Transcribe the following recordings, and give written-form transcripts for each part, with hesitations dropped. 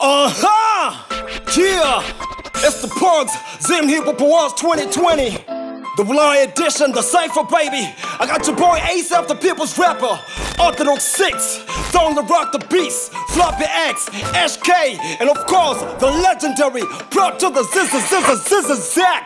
Yeah! It's the Pugs, Zim Hip Hop Awards 2020. The Lion Edition, the Cypher baby. I got your boy ASAP, the people's rapper. Orthodox 6, Throwing the Rock the Beast, Floppy X, SK, and of course, the legendary Proud to the Zizza Zach.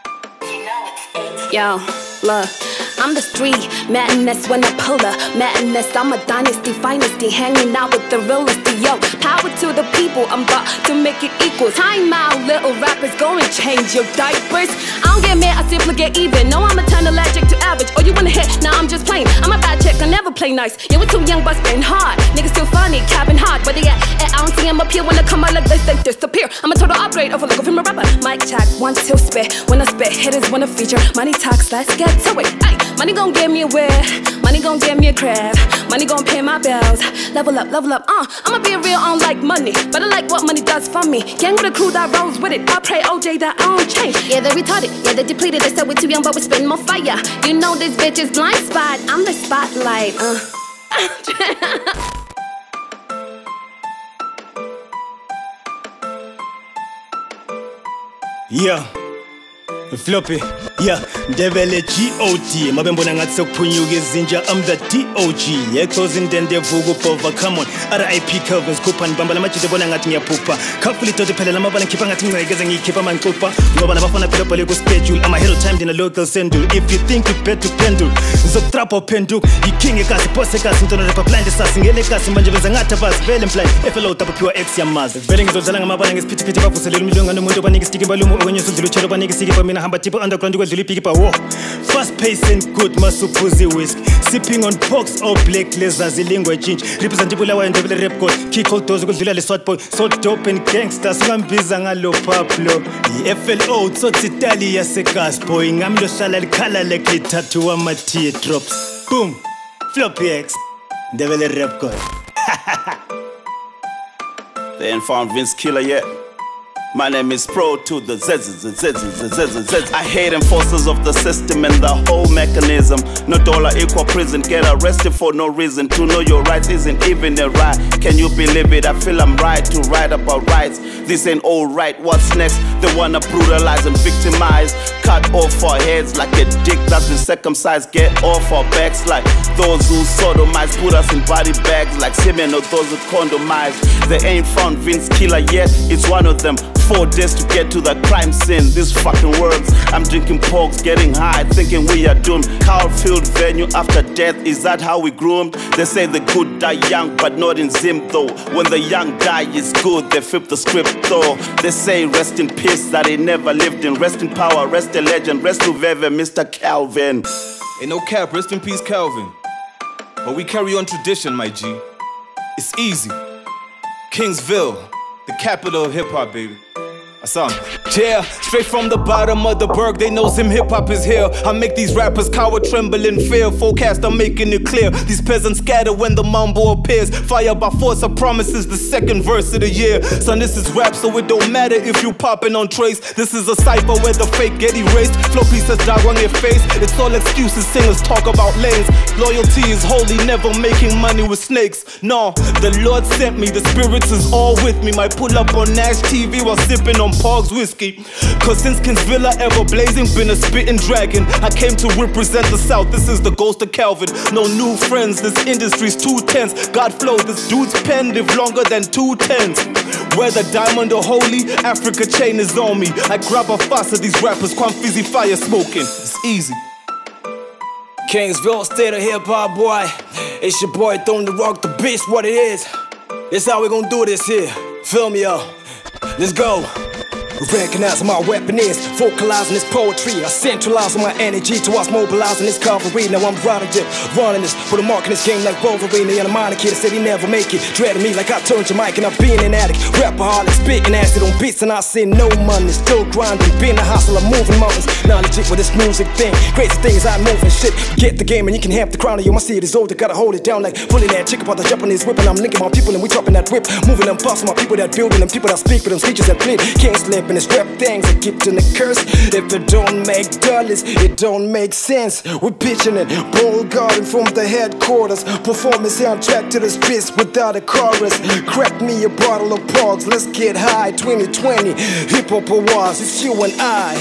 Yo, look, I'm the street madness when I pull up madness. I'm a dynasty, finest, hanging out with the realest. Yo, power to the people, I'm about to make it equal. Time out, little rappers, go and change your diapers. I don't get mad, I simply get even. No, I'm a ton allergic to average. Oh, you wanna hit? Nah, I'm just playing. I'm a bad chick, I never play nice. Yeah, we're too young, but spin hard. Niggas still funny, cabin hard. Where they at? I don't see them up here when they come out like this, they disappear. I'm a total upgrade of a look from a rapper. Mic check, 1, 2, spit. When I spit, hitters wanna feature. Money talks, let's get to it. Ay, money gon' give me a whip, money gon' give me a crib, money gon' pay my bills. Level up, I'ma be real, I don't like money, but I like what money does for me. Gang with a crew that rolls with it, I pray OJ that I don't change. Yeah, they're retarded, yeah, they're depleted. They said we're too young, but we spin more fire. You know this bitch is blind spot, I'm the spotlight. Yeah, Floppy, yeah, Devele G.O.T. Mabembona ngathi sekuphunyuka izinja, I'm the D.O.G. Echoes in den devugo pova, come on. R.I.P. Kelvins, Kupa nibamba lamajide bona ngathi ngiyaphupha. Khafuli toti phela lamabala ngikhipha ngathi ngicekeze ngikhipha mangiqupha. Ngoba labafana phela bhale ku schedule, I'm ahead of time in a local sendule. If you think you better pendule, ngizokutrapha uphenduka. Yiking ekasi, boss ekasi, ntona rapper blind esasi ngele ekasi manje benza ngathi abazi vele blind. FLO double pure X yamazi. Vele ngizodlala ngamabala ngesiphithiphithi bavuselela umilunga nomuntu obanika isitiki balumo okwenye usudlula utshelo banika isiki bamina hamba tipo underground kwedlula ipiki war. Fast pace and good masupuzi whisk. Sipping on pox or black lasers ilingwe change. Represent Bulawayo and Devil Rap God. Kick all doors kudlula le swat boy. So dope and gangsters ngambiza ngalo Pablo. FLO tsotsi Italy yasegas boy. Ngamlo hlala likhala like lithathu ama teardrops. Boom. Floppy X. Devil Rap God. They ain't found Vince Killer yet. My name is Pro to the Z. I hate enforcers of the system and the whole mechanism. No dollar equal prison, get arrested for no reason. To know your rights isn't even a right. Can you believe it? I feel I'm right to write about rights. This ain't alright, what's next? They wanna brutalize and victimize. Cut off our heads like a dick that's been circumcised. Get off our backs like those who sodomize. Put us in body bags like semen or those who condomize. They ain't found Vince Killer yet, it's one of them. 4 days to get to the crime scene. These fucking words. I'm drinking pokes, getting high, thinking we are doomed. Cowfield venue after death, is that how we groomed? They say the good die young, but not in Zim though. When the young die is good, they flip the script though. They say rest in peace, that he never lived in. Rest in power, rest a legend, rest to Veve, Mr. Calvin. Ain't no cap, rest in peace, Calvin. But we carry on tradition, my G. It's easy. Kingsville, the capital of hip-hop, baby. Yeah, straight from the bottom of the berg, they know Zim Hip Hop is here. I make these rappers cower, tremble in fear. Forecast, I'm making it clear. These peasants scatter when the mambo appears. Fire by force, I promise is the second verse of the year. Son, this is rap, so it don't matter if you popping on trace. This is a cypher where the fake get erased. Flow pieces die on your face. It's all excuses, singers talk about lanes. Loyalty is holy, never making money with snakes. No, the Lord sent me, the spirits is all with me. Might pull up on Nash TV while sipping on Pogs whiskey. Cause since Kingsville ever blazing, been a spitting dragon. I came to represent the South, this is the ghost of Calvin. No new friends, this industry's too tense. God flow, this dude's pen live longer than 2 tens. Whether diamond or holy, Africa chain is on me. I grab a fast of these rappers, Quan Fizzy fire smoking. It's easy. Kingsville, state of hip-hop, boy. It's your boy Throwing the Rock the Beast, what it is. This how we gon' do this here. Feel me, yo. Let's go. Recognize my weapon is vocalizing this poetry. I centralize my energy towards mobilizing this cavalry. Now I'm riding it, running this, put a mark in this game like Wolverine. And a minor kid that said he never make it, dreading me like I turned your mic and I'm being an addict. Rapaholic, spitting acid on beats and I see no money. Still grinding, being a hustler, moving mountains. Now legit with this music thing. Crazy things I moving shit. Get the game and you can have the crown of you. My seed is older, gotta hold it down like pulling that chick about the Japanese whip. And I'm linking my people and we dropping that whip. Moving them busts, my people that building them people that speak with them speeches that bleed. Can't slip. rapping is rap things, I keep in the curse. If it don't make dollars, it don't make sense. We're pitching it, Bull Garden from the headquarters. Performing soundtrack to the streets without a chorus. Crack me a bottle of Pogs, let's get high. 2020, hip hop awards, it's you and I.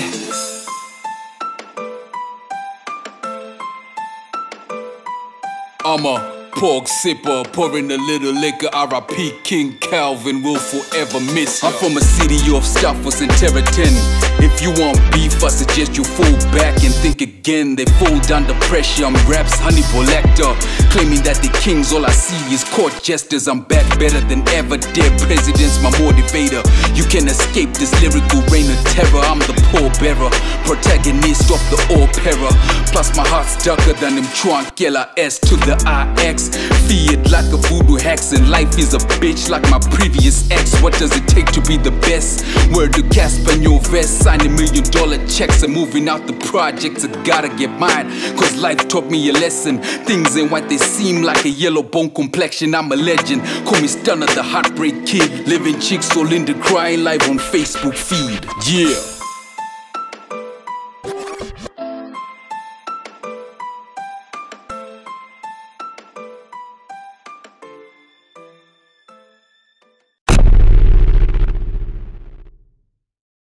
I'm a pork sipper, pouring a little liquor. R.I.P. King Calvin will forever miss ya. I'm from a city of Staffers and Terratin. If you want beef, I suggest you fall back and think again. They fold under pressure. I'm rap's Hannibal Lecter, claiming that the kings, all I see is court jesters. I'm back better than ever. Dead presidents, my motivator. You can escape this lyrical reign of terror. I'm the pallbearer, protagonist of the opera. Plus my heart's darker than them Trunkella S to the IX. Feared like a voodoo hex, and life is a bitch like my previous ex. What does it take to be the best? Word to Casper in your vest, signing $1 million checks and moving out the projects. I gotta get mine, cause life taught me a lesson. Things ain't what they seem, like a yellow bone complexion. I'm a legend, call me Stunner the Heartbreak Kid. Living chicks all in the crying live on Facebook feed. Yeah.